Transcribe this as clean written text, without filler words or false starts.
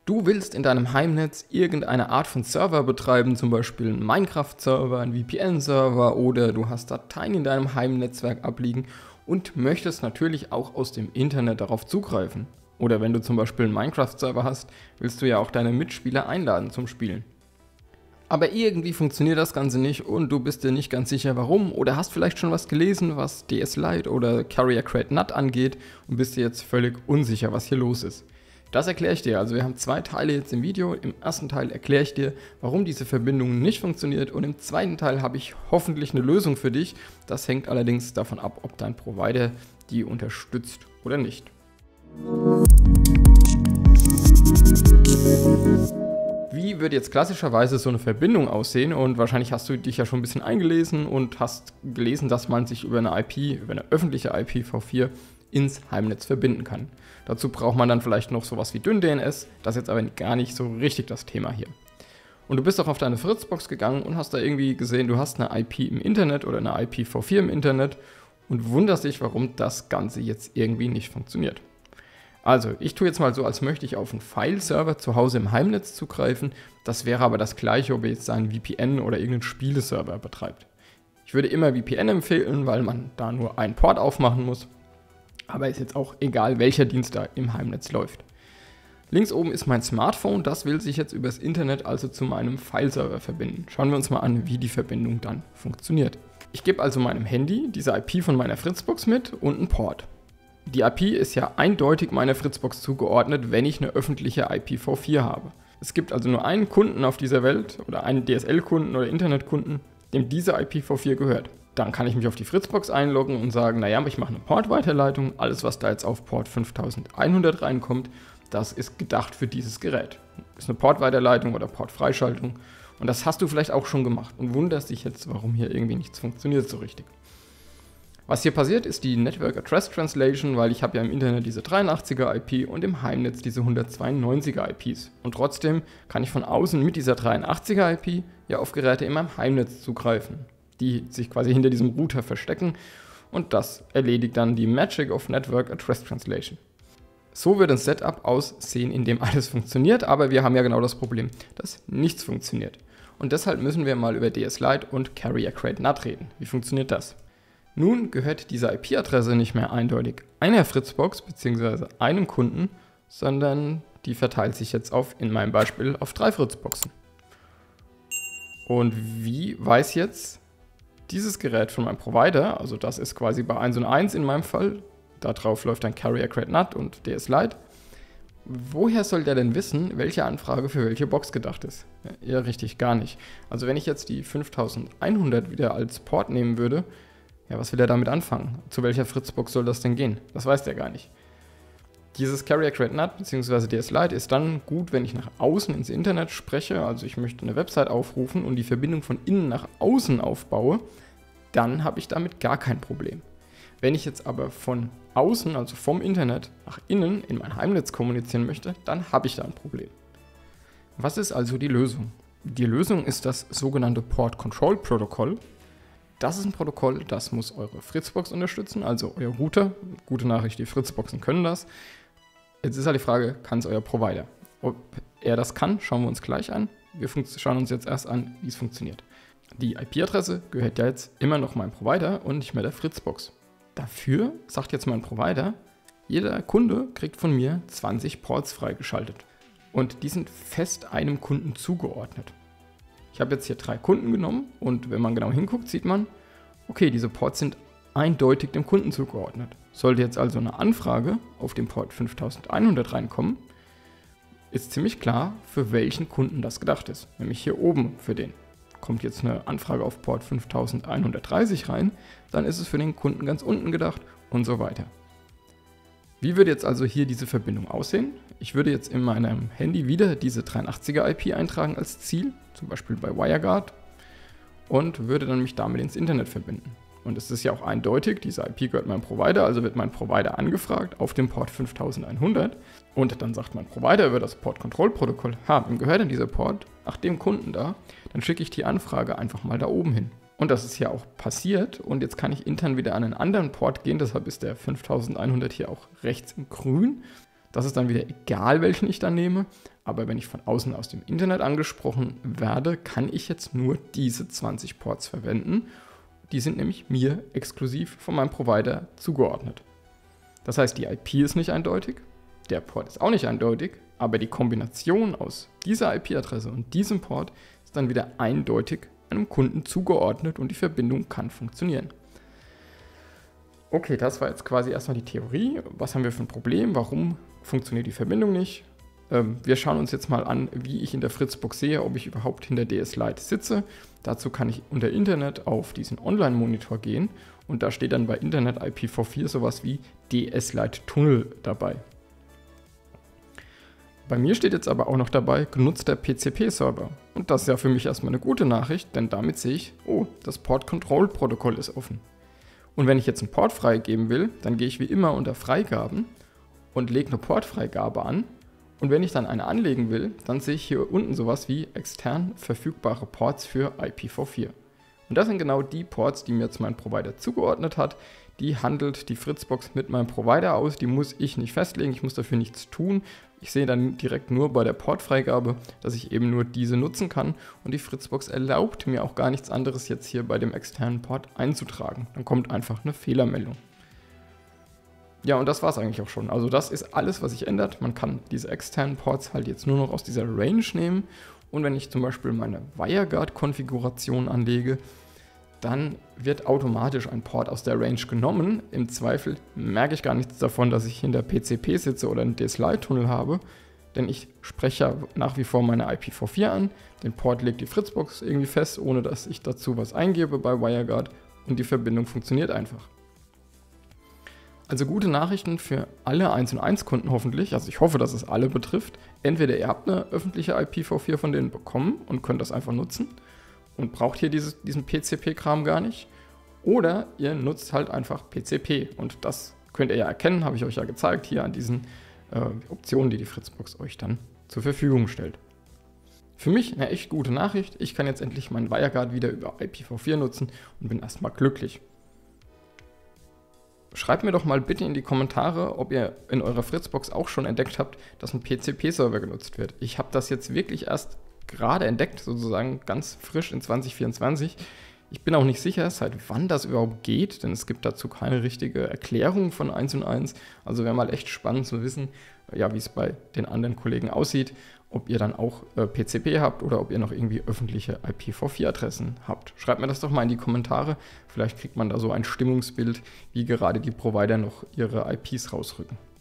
Du willst in deinem Heimnetz irgendeine Art von Server betreiben, zum Beispiel einen Minecraft-Server, einen VPN-Server oder du hast Dateien in deinem Heimnetzwerk abliegen und möchtest natürlich auch aus dem Internet darauf zugreifen. Oder wenn du zum Beispiel einen Minecraft-Server hast, willst du ja auch deine Mitspieler einladen zum Spielen. Aber irgendwie funktioniert das Ganze nicht und du bist dir nicht ganz sicher warum oder hast vielleicht schon was gelesen, was DS Lite oder Carrier Crate NAT angeht und bist dir jetzt völlig unsicher, was hier los ist. Das erkläre ich dir. Also wir haben 2 Teile jetzt im Video. Im ersten Teil erkläre ich dir, warum diese Verbindung nicht funktioniert und im zweiten Teil habe ich hoffentlich eine Lösung für dich. Das hängt allerdings davon ab, ob dein Provider die unterstützt oder nicht. Wie wird jetzt klassischerweise so eine Verbindung aussehen? Und wahrscheinlich hast du dich ja schon ein bisschen eingelesen und hast gelesen, dass man sich über eine IP, über eine öffentliche IPv4 ins Heimnetz verbinden kann. Dazu braucht man dann vielleicht noch sowas wie DynDNS, das ist jetzt aber gar nicht so richtig das Thema hier. Und du bist auch auf deine Fritzbox gegangen und hast da irgendwie gesehen, du hast eine IP im Internet oder eine IPv4 im Internet und wunderst dich, warum das Ganze jetzt irgendwie nicht funktioniert. Also, ich tue jetzt mal so, als möchte ich auf einen File-Server zu Hause im Heimnetz zugreifen. Das wäre aber das gleiche, ob ihr jetzt einen VPN oder irgendeinen Spieleserver betreibt. Ich würde immer VPN empfehlen, weil man da nur einen Port aufmachen muss. Aber ist jetzt auch egal, welcher Dienst da im Heimnetz läuft. Links oben ist mein Smartphone, das will sich jetzt übers Internet also zu meinem File-Server verbinden. Schauen wir uns mal an, wie die Verbindung dann funktioniert. Ich gebe also meinem Handy diese IP von meiner Fritzbox mit und einen Port. Die IP ist ja eindeutig meiner Fritzbox zugeordnet, wenn ich eine öffentliche IPv4 habe. Es gibt also nur einen Kunden auf dieser Welt oder einen DSL-Kunden oder Internetkunden, dem diese IPv4 gehört. Dann kann ich mich auf die Fritzbox einloggen und sagen, naja, ich mache eine Portweiterleitung. Alles, was da jetzt auf Port 5100 reinkommt, das ist gedacht für dieses Gerät. Das ist eine Portweiterleitung oder Portfreischaltung. Und das hast du vielleicht auch schon gemacht und wunderst dich jetzt, warum hier irgendwie nichts funktioniert so richtig. Was hier passiert, ist die Network Address Translation, weil ich habe ja im Internet diese 83er IP und im Heimnetz diese 192er IPs. Und trotzdem kann ich von außen mit dieser 83er IP ja auf Geräte in meinem Heimnetz zugreifen, die sich quasi hinter diesem Router verstecken und das erledigt dann die Magic of Network Address Translation. So wird ein Setup aussehen, in dem alles funktioniert, aber wir haben ja genau das Problem, dass nichts funktioniert. Und deshalb müssen wir mal über DS Lite und Carrier Crate NAT reden. Wie funktioniert das? Nun gehört diese IP-Adresse nicht mehr eindeutig einer Fritzbox bzw. einem Kunden, sondern die verteilt sich jetzt in meinem Beispiel auf 3 Fritzboxen. Und wie weiß jetzt dieses Gerät von meinem Provider, also das ist quasi bei 1 und 1 in meinem Fall, da drauf läuft dann Carrier Crate NAT und DS Lite, woher soll der denn wissen, welche Anfrage für welche Box gedacht ist? Ja, richtig, gar nicht. Also wenn ich jetzt die 5100 wieder als Port nehmen würde, ja, was will er damit anfangen? Zu welcher Fritzbox soll das denn gehen? Das weiß der gar nicht. Dieses Carrier Crate NAT bzw. DS Lite ist dann gut, wenn ich nach außen ins Internet spreche, also ich möchte eine Website aufrufen und die Verbindung von innen nach außen aufbaue, dann habe ich damit gar kein Problem. Wenn ich jetzt aber von außen, also vom Internet nach innen in mein Heimnetz kommunizieren möchte, dann habe ich da ein Problem. Was ist also die Lösung? Die Lösung ist das sogenannte Port Control Protocol. Das ist ein Protokoll, das muss eure Fritzbox unterstützen, also euer Router. Gute Nachricht, die Fritzboxen können das. Jetzt ist halt die Frage, kann es euer Provider? Ob er das kann, schauen wir uns gleich an. Wir schauen uns jetzt erst an, wie es funktioniert. Die IP-Adresse gehört ja jetzt immer noch meinem Provider und nicht mehr der Fritzbox. Dafür sagt jetzt mein Provider, jeder Kunde kriegt von mir 20 Ports freigeschaltet. Und die sind fest einem Kunden zugeordnet. Ich habe jetzt hier 3 Kunden genommen und wenn man genau hinguckt, sieht man, okay, diese Ports sind eindeutig dem Kunden zugeordnet. Sollte jetzt also eine Anfrage auf den Port 5100 reinkommen, ist ziemlich klar, für welchen Kunden das gedacht ist. Nämlich hier oben für den. Kommt jetzt eine Anfrage auf Port 5130 rein, dann ist es für den Kunden ganz unten gedacht und so weiter. Wie würde jetzt also hier diese Verbindung aussehen? Ich würde jetzt in meinem Handy wieder diese 83er IP eintragen als Ziel, zum Beispiel bei WireGuard, und würde dann mich damit ins Internet verbinden. Und es ist ja auch eindeutig, diese IP gehört meinem Provider, also wird mein Provider angefragt auf dem Port 5100 und dann sagt mein Provider über das Port Control Protokoll, wem gehört denn dieser Port? Ach, dem Kunden da. Dann schicke ich die Anfrage einfach mal da oben hin. Und das ist ja auch passiert und jetzt kann ich intern wieder an einen anderen Port gehen, deshalb ist der 5100 hier auch rechts in grün. Das ist dann wieder egal, welchen ich dann nehme. Aber wenn ich von außen aus dem Internet angesprochen werde, kann ich jetzt nur diese 20 Ports verwenden. Die sind nämlich mir exklusiv von meinem Provider zugeordnet. Das heißt, die IP ist nicht eindeutig, der Port ist auch nicht eindeutig, aber die Kombination aus dieser IP-Adresse und diesem Port ist dann wieder eindeutig einem Kunden zugeordnet und die Verbindung kann funktionieren. Okay, das war jetzt quasi erstmal die Theorie. Was haben wir für ein Problem? Warum funktioniert die Verbindung nicht? Wir schauen uns jetzt mal an, wie ich in der Fritzbox sehe, ob ich überhaupt hinter DS Lite sitze. Dazu kann ich unter Internet auf diesen Online-Monitor gehen und da steht dann bei Internet IPv4 sowas wie DS Lite Tunnel dabei. Bei mir steht jetzt aber auch noch dabei, genutzter PCP-Server. Und das ist ja für mich erstmal eine gute Nachricht, denn damit sehe ich, oh, das Port-Control-Protokoll ist offen. Und wenn ich jetzt einen Port freigeben will, dann gehe ich wie immer unter Freigaben und lege eine Portfreigabe an. Und wenn ich dann eine anlegen will, dann sehe ich hier unten sowas wie extern verfügbare Ports für IPv4. Und das sind genau die Ports, die mir jetzt mein Provider zugeordnet hat. Die handelt die Fritzbox mit meinem Provider aus, die muss ich nicht festlegen, ich muss dafür nichts tun. Ich sehe dann direkt nur bei der Portfreigabe, dass ich eben nur diese nutzen kann und die Fritzbox erlaubt mir auch gar nichts anderes jetzt hier bei dem externen Port einzutragen. Dann kommt einfach eine Fehlermeldung. Ja, und das war es eigentlich auch schon. Also das ist alles, was sich ändert. Man kann diese externen Ports halt jetzt nur noch aus dieser Range nehmen. Und wenn ich zum Beispiel meine WireGuard-Konfiguration anlege, dann wird automatisch ein Port aus der Range genommen. Im Zweifel merke ich gar nichts davon, dass ich hinter PCP sitze oder einen DS-Lite-Tunnel habe, denn ich spreche ja nach wie vor meine IPv4 an. Den Port legt die Fritzbox irgendwie fest, ohne dass ich dazu was eingebe bei WireGuard und die Verbindung funktioniert einfach. Also gute Nachrichten für alle 1&1 Kunden hoffentlich, also ich hoffe, dass es alle betrifft. Entweder ihr habt eine öffentliche IPv4 von denen bekommen und könnt das einfach nutzen und braucht hier diesen PCP-Kram gar nicht. Oder ihr nutzt halt einfach PCP und das könnt ihr ja erkennen, habe ich euch ja gezeigt, hier an diesen Optionen, die die Fritzbox euch dann zur Verfügung stellt. Für mich eine echt gute Nachricht, ich kann jetzt endlich meinen WireGuard wieder über IPv4 nutzen und bin erstmal glücklich. Schreibt mir doch mal bitte in die Kommentare, ob ihr in eurer Fritzbox auch schon entdeckt habt, dass ein PCP-Server genutzt wird. Ich habe das jetzt wirklich erst gerade entdeckt, sozusagen ganz frisch in 2024. Ich bin auch nicht sicher, seit wann das überhaupt geht, denn es gibt dazu keine richtige Erklärung von 1&1. Also wäre mal echt spannend zu wissen, ja, wie es bei den anderen Kollegen aussieht, ob ihr dann auch PCP habt oder ob ihr noch irgendwie öffentliche IPv4-Adressen habt. Schreibt mir das doch mal in die Kommentare. Vielleicht kriegt man da so ein Stimmungsbild, wie gerade die Provider noch ihre IPs rausrücken.